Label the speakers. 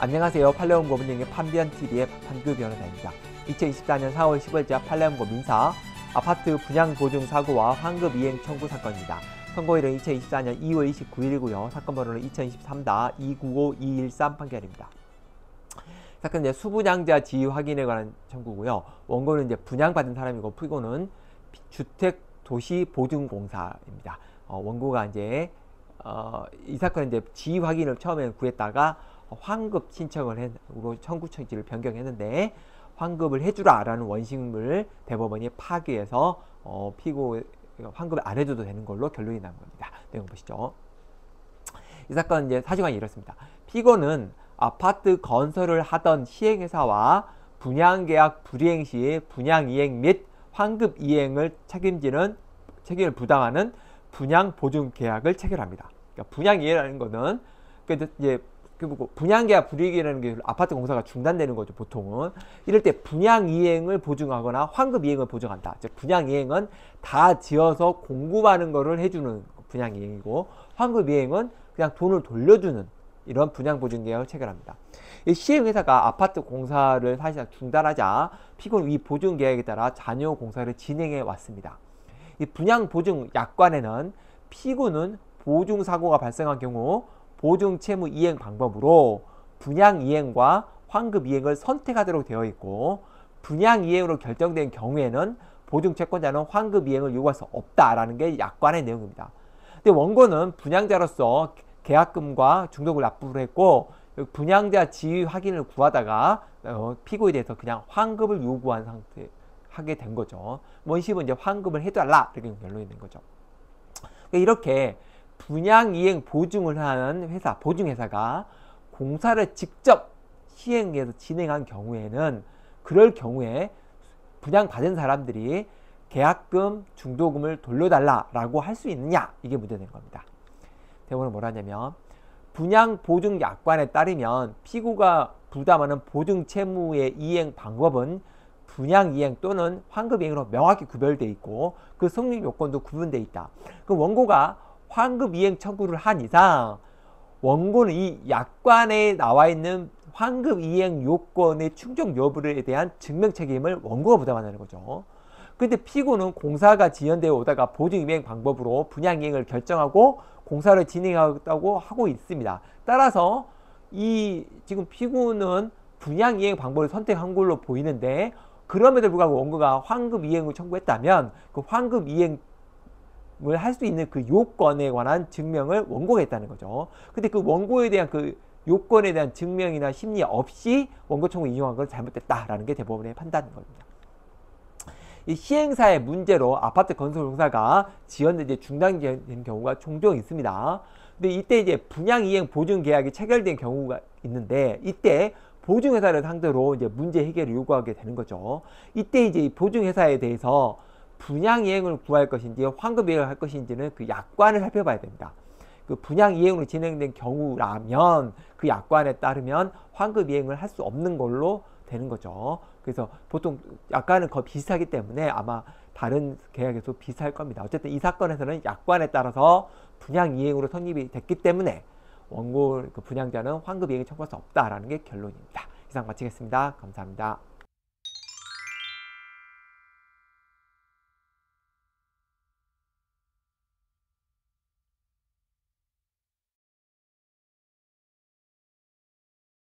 Speaker 1: 안녕하세요. 판례원고 법원행위 판변TV의 판규 변호사입니다. 2024년 4월 15일자 판례원고 민사 아파트 분양 보증 사고와 환급 이행 청구 사건입니다. 선고일은 2024년 2월 29일이고요. 사건 번호는 2023-295213 판결입니다. 사건은 이제 수분양자 지위 확인에 관한 청구고요. 원고는 이제 분양받은 사람이고 피고는 주택도시보증공사입니다. 원고가 이제 이 사건은 이제 지위 확인을 처음에 구했다가 환급 신청을 청구 처지를 변경했는데 환급을 해주라 라는 원심을 대법원이 파기해서 피고 환급을 안 해줘도 되는 걸로 결론이 난 겁니다. 내용 보시죠. 이 사건은 이제 사실관이 이렇습니다. 피고는 아파트 건설을 하던 시행회사와 분양계약 불이행 시 분양이행 및 환급 이행을 책임을 부담하는 분양보증계약을 체결합니다. 그러니까 분양이행이라는 거는 이제 분양계약 불이행이라는 게 아파트 공사가 중단되는 거죠. 보통은 이럴 때 분양이행을 보증하거나 환급이행을 보증한다. 즉 분양이행은 다 지어서 공급하는 거를 해주는 분양이행이고, 환급이행은 그냥 돈을 돌려주는 이런 분양보증계약을 체결합니다. 이 시행회사가 아파트 공사를 사실상 중단하자 피고는 이 보증계약에 따라 잔여 공사를 진행해 왔습니다. 이 분양보증약관에는 피고는 보증사고가 발생한 경우 보증채무 이행 방법으로 분양이행과 환급이행을 선택하도록 되어 있고, 분양이행으로 결정된 경우에는 보증채권자는 환급이행을 요구할 수 없다라는 게 약관의 내용입니다. 근데 원고는 분양자로서 계약금과 중도금을 납부를 했고 분양자 지위 확인을 구하다가 피고에 대해서 그냥 환급을 요구한 상태 하게 된 거죠. 원심은 이제 환급을 해달라 이렇게 결론이 된 거죠. 이렇게 분양이행 보증을 하는 회사, 보증회사가 공사를 직접 시행해서 진행한 경우에는, 그럴 경우에 분양받은 사람들이 계약금, 중도금을 돌려달라라고 할 수 있느냐, 이게 문제된 겁니다. 대법원은 뭐라 하냐면, 분양보증약관에 따르면 피고가 부담하는 보증채무의 이행 방법은 분양이행 또는 환급이행으로 명확히 구별되어 있고 그 성립 요건도 구분되어 있다. 그 원고가 환급이행 청구를 한 이상 원고는 이 약관에 나와 있는 환급이행 요건의 충족 여부에 대한 증명 책임을 원고가 부담한다는 거죠. 근데 피고는 공사가 지연되어 오다가 보증이행 방법으로 분양이행을 결정하고 공사를 진행하겠다고 하고 있습니다. 따라서 지금 피고는 분양이행 방법을 선택한 걸로 보이는데, 그럼에도 불구하고 원고가 환급이행을 청구했다면 그 환급이행을 할 수 있는 그 요건에 관한 증명을 원고가 했다는 거죠. 근데 그 원고에 대한 그 요건에 대한 증명이나 심리 없이 원고 청구 인용한 건 잘못됐다라는 게 대법원의 판단인 겁니다. 이 시행사의 문제로 아파트 건설 공사가 지연된 중단된 경우가 종종 있습니다. 근데 이때 이제 분양이행 보증 계약이 체결된 경우가 있는데, 이때 보증회사를 상대로 이제 문제 해결을 요구하게 되는 거죠. 이때 이제 보증회사에 대해서 분양이행을 구할 것인지 환급이행을 할 것인지는 그 약관을 살펴봐야 됩니다. 그 분양이행으로 진행된 경우라면 그 약관에 따르면 환급이행을 할 수 없는 걸로 되는 거죠. 그래서 보통 약관은 거의 비슷하기 때문에 아마 다른 계약에서 비슷할 겁니다. 어쨌든 이 사건에서는 약관에 따라서 분양이행으로 성립이 됐기 때문에 원고 분양자는 환급이행을 청구할 수 없다라는 게 결론입니다. 이상 마치겠습니다. 감사합니다.